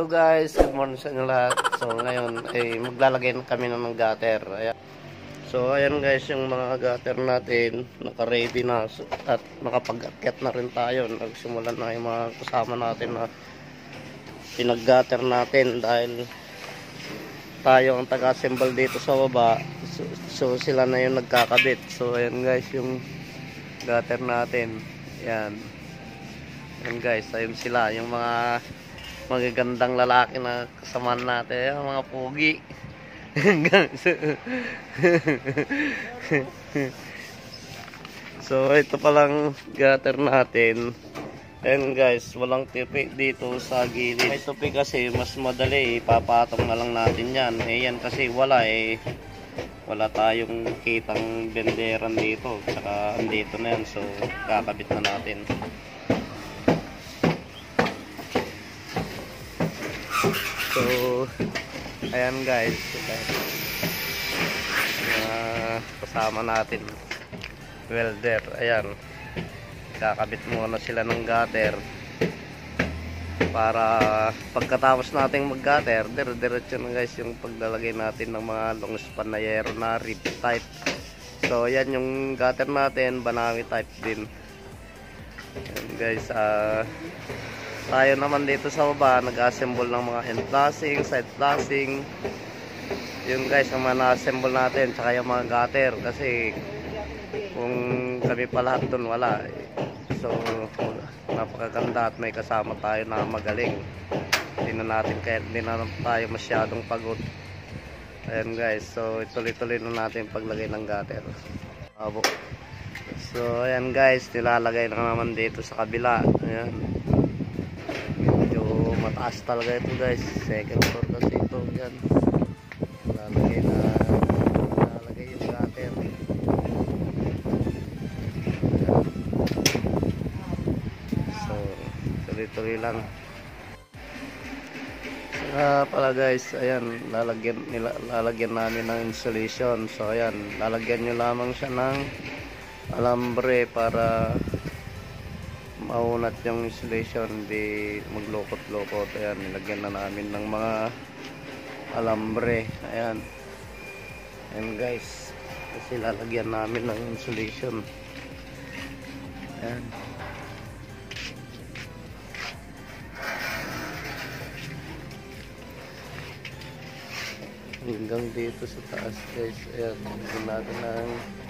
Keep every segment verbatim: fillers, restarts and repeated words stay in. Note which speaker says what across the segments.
Speaker 1: Hello guys, good morning sa inyo lahat. So ngayon ay maglalagay na kami ng gutter. Ayan. So ayan guys, yung mga gutter natin naka-ready na at nakapag-akyat na rin tayo. Nagsimulan na yung mga kasama natin na pinag-gutter natin dahil tayo ang taga-assemble dito sa baba. So, so sila na yung nagkakabit. So ayan guys, yung gutter natin. Ayan. Ayan guys, ayun sila, yung mga magagandang lalaki na kasama natin, yung mga pugi. So ito palang gutter natin. Ayan guys, walang tipi dito sa gilid. May tupi kasi mas madali, ipapatong na lang natin yan. Eh yan kasi wala eh, wala tayong kitang benderan dito, saka andito na yan. So kakabit na natin. So ayan guys, uh, kasama natin welder. Ayan, kakabit muna sila ng gutter para pagkatapos nating mag gutter, dire-diretso na guys yung paglalagay natin ng mga long span na yero na rib type. So yan yung gutter natin, Banawi type din. Ayan guys, ah uh, tayo naman dito sa baba nag-assemble ng mga end flashing, side flashing. Yun guys ang mga na-assemble natin, tsaka yung mga gutter, kasi kung kami pa lahat dun wala. So napakaganda at may kasama tayo na magaling. Hindi na natin kaya hindi na tayo masyadong pagod. Ayan guys, so ituloy-tuloy na natin paglagay ng gutter. Abo. So ayan guys, nilalagay na naman dito sa kabila. Ayan, mataas talaga ito guys, second floor kasi ito. Yan, lalagay na lalagay yung gutter. So tuloy-tuloy lang. Saka pala guys, ayan, lalagyan, nila, lalagyan namin ng insulation. So ayan, lalagyan nyo lamang siya ng alambre para maunat yung insulation, hindi maglukot-lukot. Ayan, nilagyan na namin ng mga alambre. Ayan, ayan guys, kasi lalagyan namin ng insulation. Ayan, hanggang dito sa taas guys. Ayan, nilagyan natin ng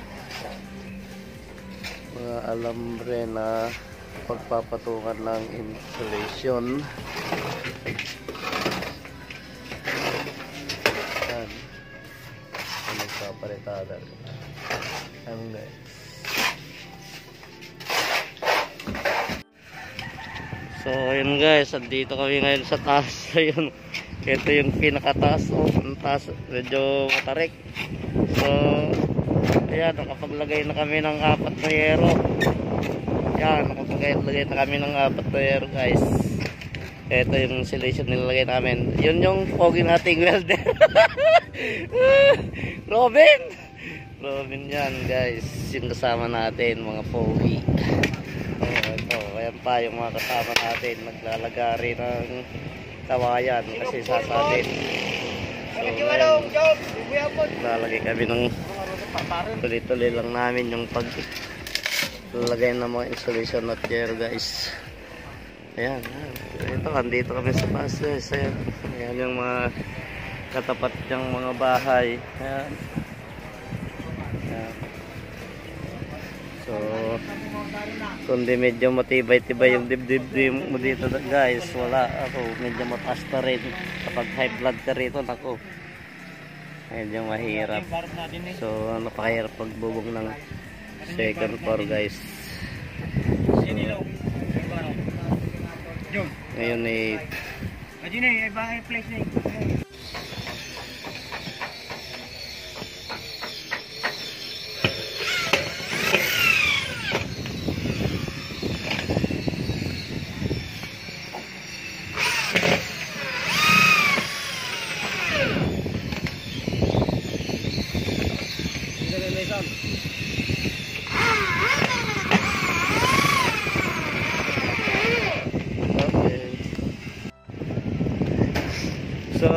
Speaker 1: mga alambre na pagpapatungan ng insulation. Ayan, nagpapalitada. Ayan guys, so ayun guys, andito kami ngayon sa taas. Ayun, ito yung pinakataas. Oh, ang taas, medyo matarik. So ayan, nakapaglagay na kami ng apat na yero. Yan, nakapaglagay na kami ng apat na yero guys. Ito yung insulation nilalagay namin. Yun yung pogi nating welder. Robin Robin yan guys, yung kasama natin, mga pogi. Oh, ito, ayan pa yung mga kasama natin, naglalagari ng kawayan kasi sasadin. So lalagay kami ng tuloy-tuloy lang namin yung pag lalagay ng mga insulation at yero guys. Ayan, ito, andito kami sa taas guys. Ayan, ayan yung mga katapat ng mga bahay. Ayan, ayan. So kundi medyo matibay-tibay yung dibdib mo dito guys, wala ako, medyo mataas pa rin. Kapag high blood ka rito, naku, medyo mahirap. So napakahirap pagbubong ng second floor guys. So, ngayon eh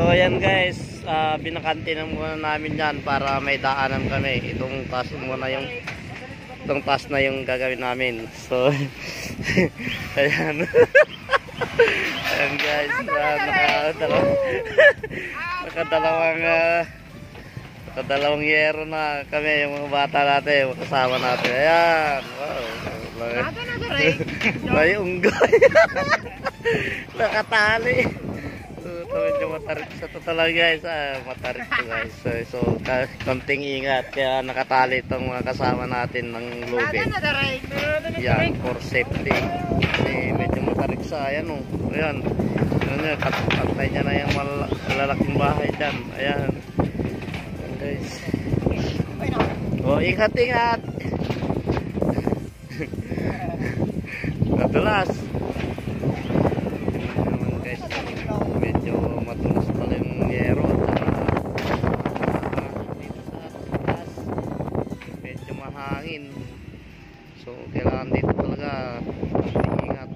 Speaker 1: So ayan guys, uh, binakante na muna namin yan para may daanan kami. Itong taas muna yung itong taas na yung gagawin namin. So ayan. Ayan guys, uh, nakadalawang nakadalawang uh, nakadalawang yero na kami, yung mga bata natin, yung kasama natin. Ayan, wow. May unggoy. Nakatali. So, ito medyo matarik sa to talaga guys. Ah, matarik to guys. So, so konting ingat. Kaya nakatali itong mga kasama natin ng lube. Yan, for safety. Kasi medyo matarik sa, ayan o. Oh. Ayan. Ayan yun, katay niya na yung mal malalaking bahay dyan. Ayan. Ayan guys. O, ingat, ingat. Madulas. Naman guys, medyo madulas pala yung yero. Dito sa taas, medyo mahangin. So, kailangan dito talaga ingat.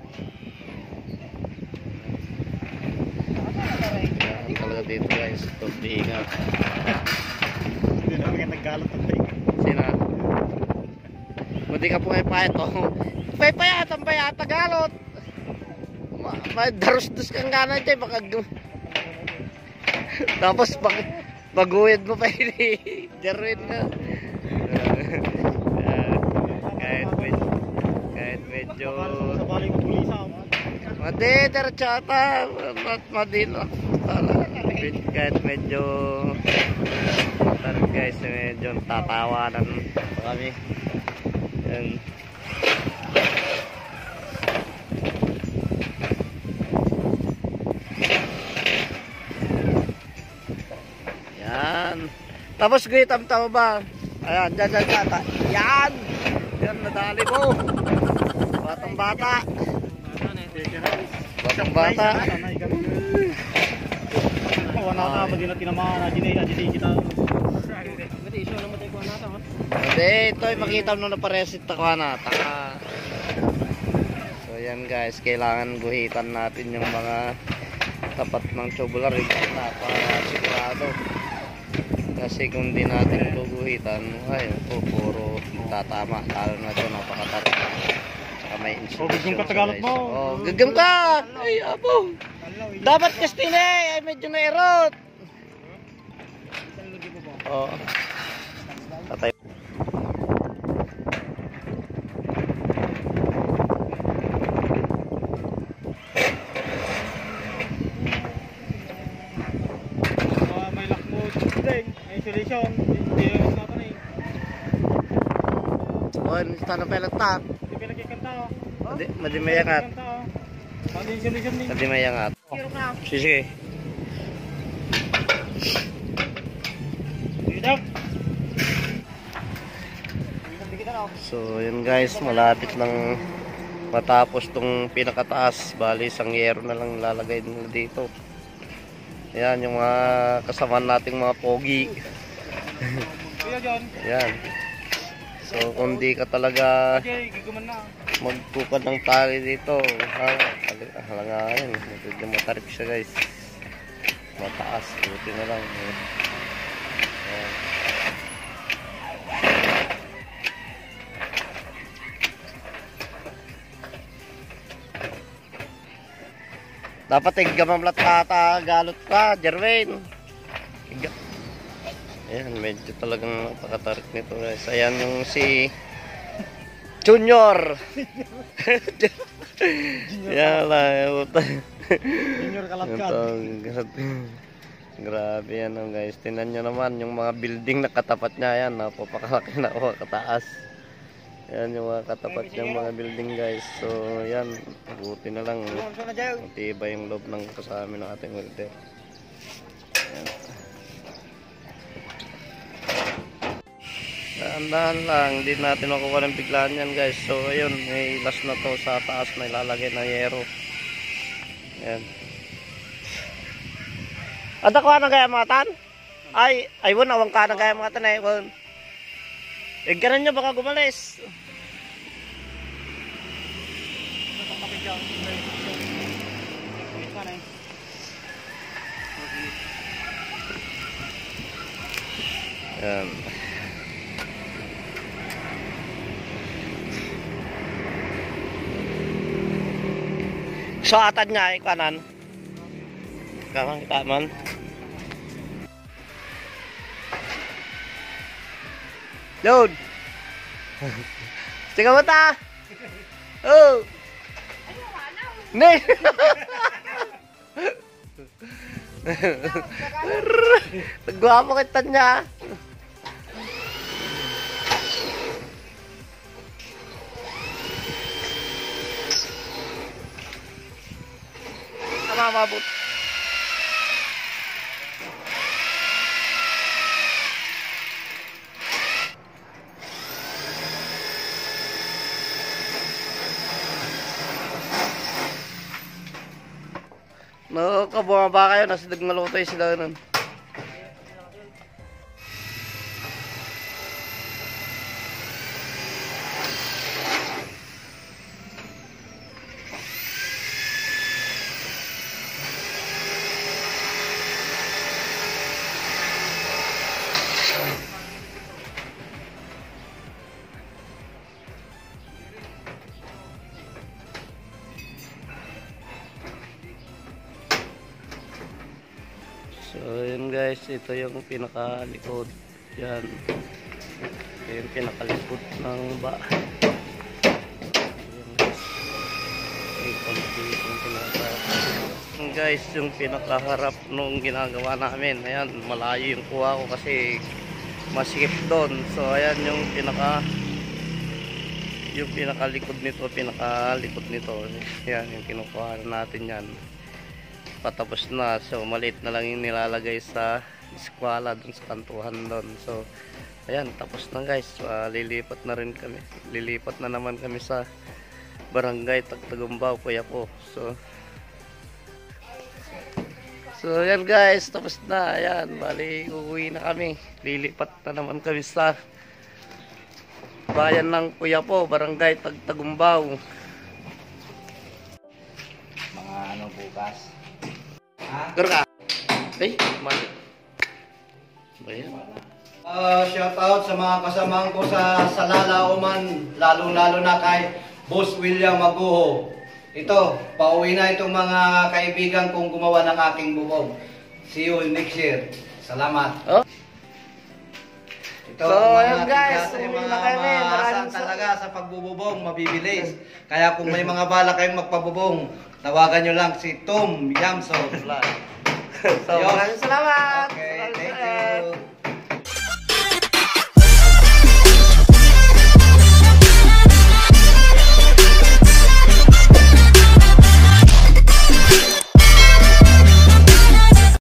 Speaker 1: Kailangan talaga dito guys, ito ingat.
Speaker 2: Hindi na mga naggalot ang tayo.
Speaker 1: Sina? Buti ka po ay pa ito. Paypayat ang bayat, tagalot. Darus-dus kang gana dyan, baka tapos pag pag-uwid mo pa yun, Jerwin na. Kahit medyo kahit medyo madi, derechata madino kahit medyo matarik guys, medyo tatawanan pa kami. Yan. Yan. Tapos guitam tao ba? Ayan, dyan, dyan, dyan. Yan. Yan, nadali mo. Batang bata. Batang bata.
Speaker 2: Wala ka, pag yun tinamaan na, ginay na, ginay kita.
Speaker 1: Hindi, ito ay makita mo na paresit ako na. Taka. So yan guys, kailangan guhitan natin yung mga tapat ng tubular na para sigurado. Kasi kung di natin guguhitan, ay po, puro tatama. Lalo na ito, napakatarik. Saka may insulation.
Speaker 2: Oh, gagam ka Tagalog mo.
Speaker 1: Oh, gagam ka! Ay, abong! Dapat Kastine, ay medyo nairot. Oh. Tatay.
Speaker 2: May lakmod, may isolation, hindi yung mga panay.
Speaker 1: Oh, nista na pala tak.
Speaker 2: Hindi pinagkikanta o.
Speaker 1: Madi, madi mayangat.
Speaker 2: Madi isolation din.
Speaker 1: Madi mayangat. Sige. So yun guys, malapit lang matapos tong pinakataas. Bali isang yero na lang lalagay nila dito. Ayan yung mga kasamaan nating mga pogi. Ayan. So kung di ka talaga magtukad ng tali dito, halanganin, medyo matarik siya guys. Mataas, buti na lang. Ayan. Dapat igamamlat ata galot ka, Jerwin. Iga. Ayan, medyo talagang napakatarik nito guys. Ayan yung si Junior. Yan lang.
Speaker 2: Junior Kalatkat.
Speaker 1: Grabe yan oh, guys. Tingnan nyo naman yung mga building na katapat niya. Ayan, napapakalaki na o kataas. Ayan yung mga katapat niyang mga building guys. So yan, buti na lang. Matibay yung loob ng kasama ng ating welder. Ayan. Dahan-dahan lang, hindi natin makukuha ng biglaan yan guys. So ayun, may last na to sa taas na ilalagay na yero. Ayan. Ada ko na gaya matan? Ay, ayun, awang ka na gaya matan ay ayun. Eh, ganun nyo baka gumalis. Yan. So atad niya ay kanan. Kanan kaman. Load. Tingnan mo ta. Oh. Ne. Nagwapo kita niya. Tama mabut. No, kabumaba kayo, nasa dagmalutoy sila nun. So yun guys, ito yung pinakalikod. Yan. Ito yung pinakalikod ng ba. Yan guys. Yung konti yung pinakaharap. Yan guys, yung pinakaharap nung ginagawa namin. Ayan, malayo yung kuha ko kasi masikip doon. So ayan yung pinaka yung pinakalikod nito, pinakalikod nito. Yan, yung kinukuha natin yan. Patapos na, so maliit na lang yung nilalagay sa eskwela dun sa kantuhan doon. So ayan, tapos na guys. Uh, lilipat na rin kami, lilipat na naman kami sa barangay Tagtagumbao, Kuya po. So so ayan guys, tapos na. Ayan, bali uuwi na kami, lilipat na naman kami sa bayan ng Kuya po, barangay Tagtagumbao.
Speaker 3: Mga ano bukas.
Speaker 1: Garo ka? Eh, mali. Ayan.
Speaker 3: Uh, shout out sa mga kasamahan ko sa Salala Oman, lalo-lalo na kay Boss William Maguho. Ito, pauwi na itong mga kaibigan kong gumawa ng aking bubog. See you next year. Salamat.
Speaker 1: Oh.
Speaker 3: Ito,
Speaker 1: So,
Speaker 3: mga
Speaker 1: ayun guys,
Speaker 3: tigas,
Speaker 1: uwi
Speaker 3: mga
Speaker 1: na kami.
Speaker 3: maasahan
Speaker 1: Maraming sa-
Speaker 3: talaga sa pagbububong, mabibilis. Kaya kung may mga bala kayong magpabubong, tawagan nyo lang si Tom Yamso.
Speaker 1: So,
Speaker 3: Ayos.
Speaker 1: maraming salamat.
Speaker 3: Okay,
Speaker 1: Maraming
Speaker 3: thank
Speaker 1: salamat.